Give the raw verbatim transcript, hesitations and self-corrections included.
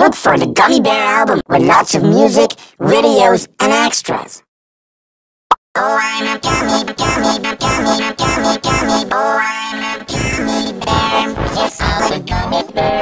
Look for the Gummy Bear album with lots of music, videos, and extras. Oh, I'm a gummy, gummy, gummy, gummy, gummy. Oh, I'm a gummy bear. Yes, I'm a gummy bear.